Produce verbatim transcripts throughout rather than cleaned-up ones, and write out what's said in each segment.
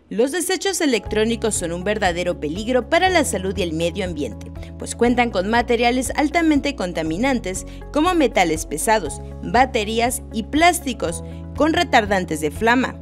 Los desechos electrónicos son un verdadero peligro para la salud y el medio ambiente, pues cuentan con materiales altamente contaminantes como metales pesados, baterías y plásticos con retardantes de flama.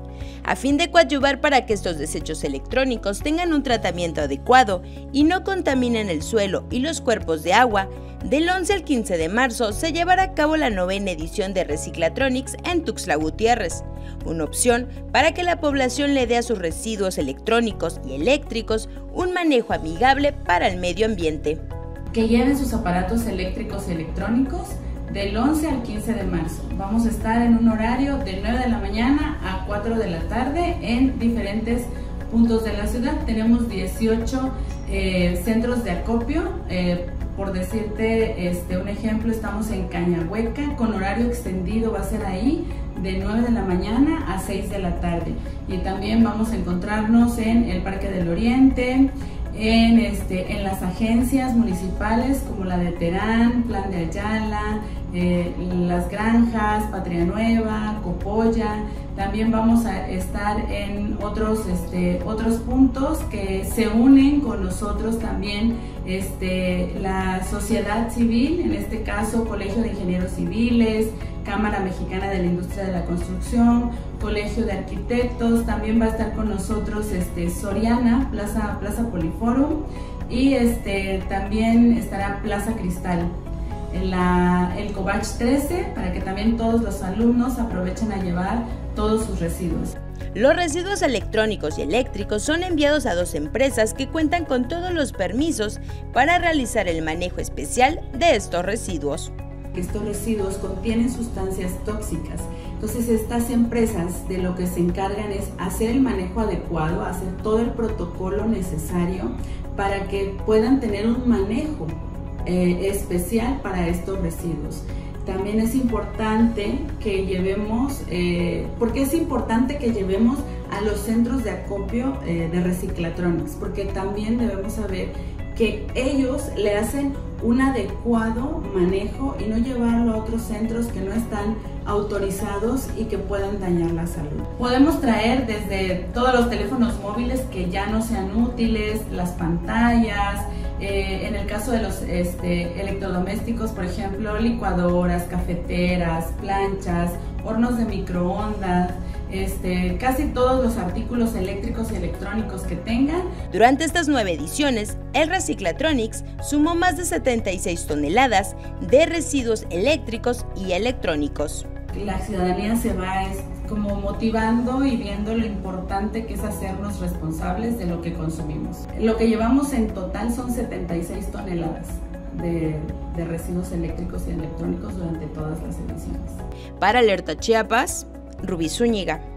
A fin de coadyuvar para que estos desechos electrónicos tengan un tratamiento adecuado y no contaminen el suelo y los cuerpos de agua, del once al quince de marzo se llevará a cabo la novena edición de Reciclatronics en Tuxtla Gutiérrez, una opción para que la población le dé a sus residuos electrónicos y eléctricos un manejo amigable para el medio ambiente. Que lleven sus aparatos eléctricos y electrónicos del once al quince de marzo. Vamos a estar en un horario de nueve de la mañana a cuatro de la tarde en diferentes puntos de la ciudad. Tenemos dieciocho eh, centros de acopio. Eh, por decirte este, un ejemplo, estamos en Cañahueca, con horario extendido va a ser ahí de nueve de la mañana a seis de la tarde. Y también vamos a encontrarnos en el Parque del Oriente, en, este, en las agencias municipales como la de Terán, Plan de Ayala, eh, Las Granjas, Patria Nueva, Copolla. También vamos a estar en otros, este, otros puntos que se unen con nosotros también, este, la sociedad civil, en este caso Colegio de Ingenieros Civiles, Cámara Mexicana de la Industria de la Construcción, Colegio de Arquitectos. También va a estar con nosotros este, Soriana, Plaza, Plaza Poliforum, y este, también estará Plaza Cristal, en la, el Covach trece, para que también todos los alumnos aprovechen a llevar todos sus residuos. Los residuos electrónicos y eléctricos son enviados a dos empresas que cuentan con todos los permisos para realizar el manejo especial de estos residuos. Estos residuos contienen sustancias tóxicas, entonces estas empresas de lo que se encargan es hacer el manejo adecuado, hacer todo el protocolo necesario para que puedan tener un manejo eh, especial para estos residuos. También es importante que llevemos, eh, porque es importante que llevemos a los centros de acopio eh, de Reciclatronics, porque también debemos saber que ellos le hacen un adecuado manejo y no llevarlo a otros centros que no están autorizados y que puedan dañar la salud. Podemos traer desde todos los teléfonos móviles que ya no sean útiles, las pantallas, eh, en el caso de los este, electrodomésticos, por ejemplo, licuadoras, cafeteras, planchas, hornos de microondas, Este, casi todos los artículos eléctricos y electrónicos que tengan. Durante estas nueve ediciones, el Reciclatronics sumó más de setenta y seis toneladas de residuos eléctricos y electrónicos. La ciudadanía se va es, como motivando y viendo lo importante que es hacernos responsables de lo que consumimos. Lo que llevamos en total son setenta y seis toneladas de, de residuos eléctricos y electrónicos durante todas las ediciones. Para Alerta Chiapas, Rubí Zúñiga.